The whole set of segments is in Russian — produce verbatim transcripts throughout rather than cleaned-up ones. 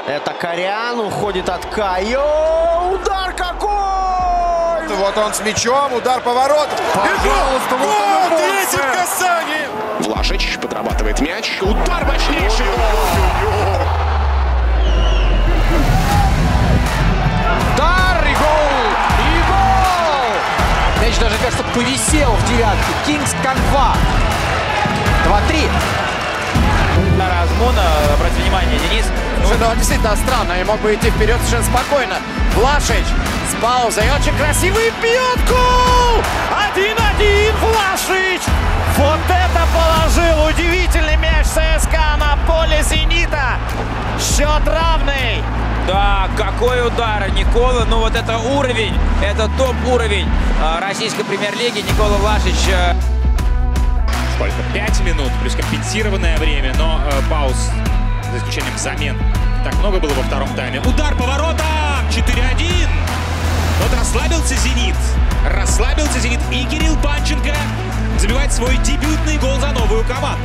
Это Корян, уходит от Кайо. Удар какой! Вот он с мячом, удар поворот. Пожалуйста, вот он и третье касание. Влашич подрабатывает мяч. Удар мощнейший. Удар и гол! И гол! Мяч даже, кажется, повисел в девятке. Кингс Канва. два-три. На Размуна, обратите внимание, Денис. Ну, действительно странно, и мог бы идти вперед совершенно спокойно. Влашич с паузой, очень красивый, бьет гол! один-один, Влашич! Вот это положил удивительный мяч ЦСКА на поле «Зенита». Счет равный. Да, какой удар, Никола. Ну вот это уровень, это топ-уровень российской премьер-лиги. Никола Влашич. Сколько? пять минут, плюс компенсированное время, но э, пауз, за исключением замен, так много было во втором тайме. Удар поворота! четыре один! Вот расслабился «Зенит». Расслабился «Зенит». И Кирилл Панченко забивает свой дебютный гол за новую команду.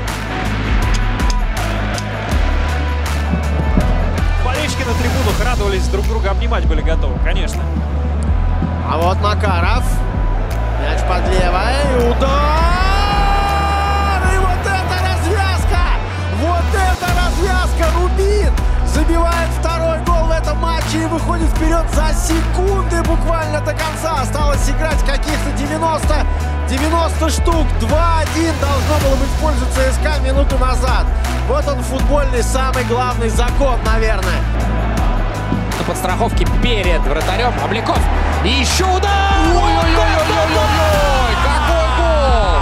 Болельщики на трибунах радовались, друг друга обнимать были готовы, конечно. А вот Макаров. Мяч под левой. Удар! Вот это развязка! Рубин забивает второй гол в этом матче и выходит вперед за секунды буквально до конца. Осталось играть каких-то девяносто, девяносто штук. два-один должно было быть в пользу ЦСКА минуту назад. Вот он, футбольный самый главный закон, наверное. На подстраховке перед вратарем Обликов. И еще удар! Ой-ой-ой-ой-ой-ой! Какой гол!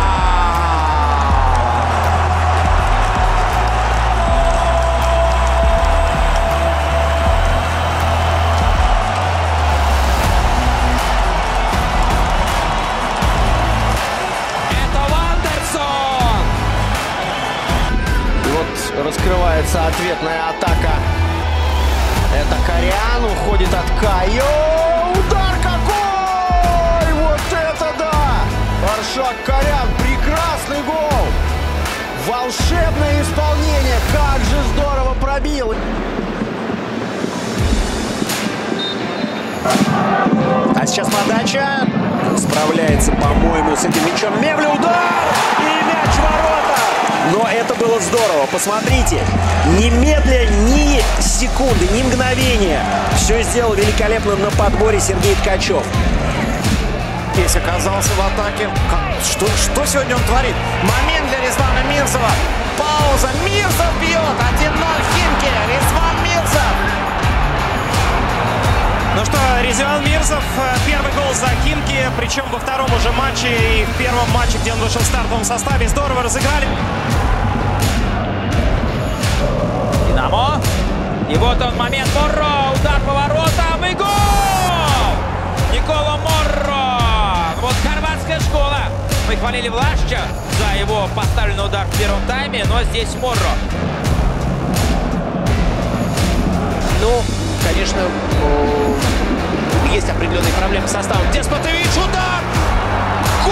Раскрывается ответная атака. Это Корян, уходит от Кайо. Удар какой! Вот это да! Аршак Корян, прекрасный гол! Волшебное исполнение, как же здорово пробил! А сейчас подача. Справляется, по-моему, с этим мячом. Мевля, удар! И мяч в ворота! Но это было здорово. Посмотрите, ни медля, ни секунды, ни мгновения. Все сделал великолепно на подборе Сергей Ткачев. Здесь оказался в атаке. Что, что сегодня он творит? Момент для Резвана Мирзова. Пауза. Мирзов бьет. один ноль Химки. Резван Мирзов. Ну что, Резван Мирзов, первый гол за Химки, причем во втором уже матче и в первом матче, где он вышел в стартовом составе. Здорово разыграли. Динамо. И вот он момент. Морро. Удар поворотом и гол! Никола Морро. Вот хорватская школа. Мы хвалили Влашича за его поставленный удар в первом тайме, но здесь Морро. Ну, конечно, есть определенные проблемы с составом. Деспотович, удар! Гол!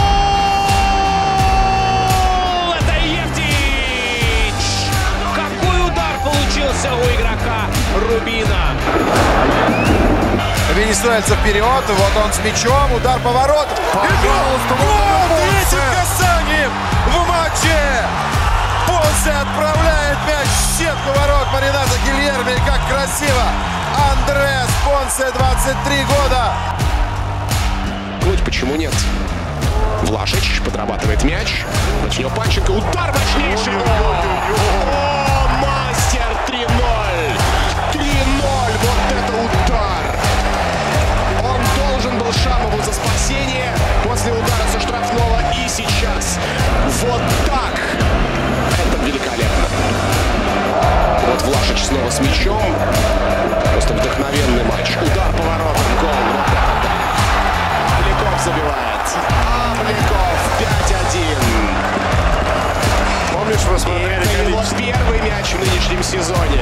Это Евтич! Какой удар получился у игрока Рубина! Венесуэльцев вперед, вот он с мячом, удар поворот. Пожалуйста, гол! Третьим касанием в матче! Понсе отправляет мяч в сетку ворот Марината Гильерми. Как красиво! Андрес Понсе, двадцать три года. Клуть, почему нет? Влашич подрабатывает мяч. Против него Панченко. Удар мощнейший. О, мастер! три ноль. три ноль. Вот это удар. Он должен был Шамову за спасение после удара со штрафного. И сейчас вот так. Это великолепно. Вот Влашич снова с мячом. Просто вдохновенный матч. Удар поворотом. Гол. Вот это да. Обликов забивает. Обликов. пять один. Помнишь, мы смотрели? Это его первый мяч в нынешнем сезоне.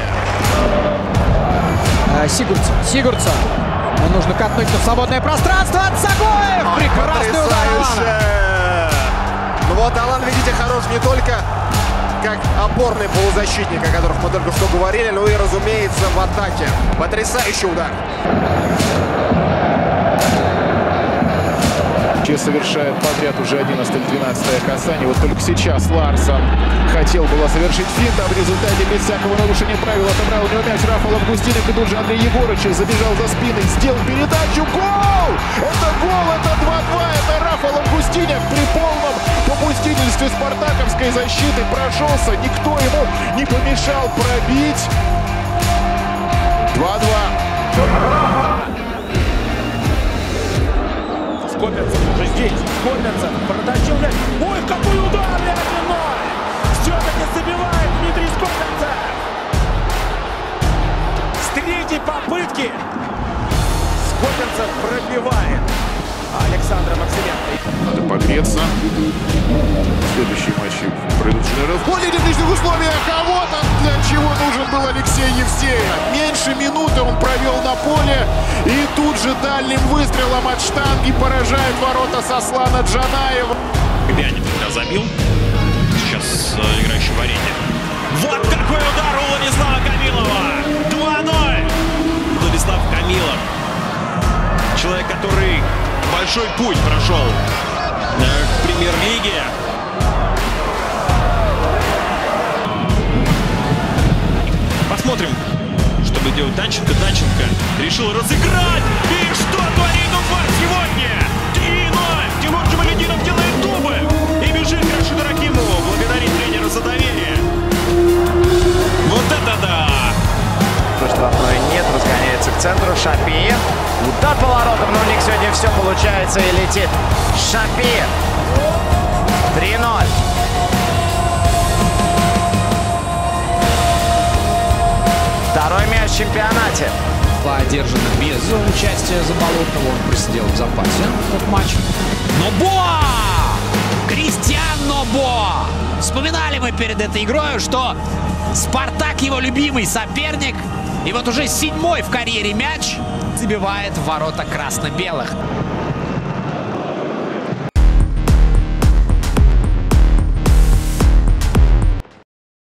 Сигурдсон. Сигурдсон. Ему нужно катнуть на свободное пространство. От Цагоев. Прекрасный удар Алана. Ну вот Алан, видите, хорош не только как опорный полузащитник, о которых мы только что говорили. Ну и, разумеется, в атаке. Потрясающий удар. Совершает подряд уже одиннадцатое-двенадцатое касание. Вот только сейчас Ларсон хотел было совершить финт, а в результате без всякого нарушения правил отобрал у него мяч Рафал Августинов. И тут же Андрей Егорыч забежал за спиной, сделал передачу. Гол! Это гол! Это два-два! Это Рафал Августинов при полном попустительстве спартаковской защиты прошелся. Никто ему не помешал пробить. два-два. Скопинцев уже здесь. Скопинцев протащил мяч. Ой, какой удар! один ноль! Все-таки забивает Дмитрий Скопинцев. С третьей попытки Скопинцев пробивает Александра Максименко. Надо погреться. Следующие матчи пройдут в более тепличных условиях. А вот он, для чего нужен был Алексей Евсеев. Меньше минуты он провел на поле. И тут же дальним выстрелом от штанги поражает ворота Сослана Джанаева. Пьяник тогда забил. Сейчас э, играющий в арене. Вот какой удар у Владислава Камилова! два ноль! Владислав Камилов. Человек, который большой путь прошел э, к премьер-лиге. Посмотрим, что будет делать Данченко. Данченко решил разыграть. И что творит Уфа сегодня? три ноль. Тимур Джамалетдинов делает дубль. И бежит к Рашиду Рахимову. Благодарит тренера за доверие. Вот это да! Штрафной нет, разгоняется к центру. Шапир. Удар поворотом, но у них сегодня все получается и летит. Шапир. три ноль. Второй мяч в чемпионате. Одержано без участия Заболотного. Он просидел в запасе этот матч. Нобо! Кристиан Нобо! Вспоминали мы перед этой игрой, что Спартак его любимый соперник. И вот уже седьмой в карьере мяч забивает в ворота красно-белых.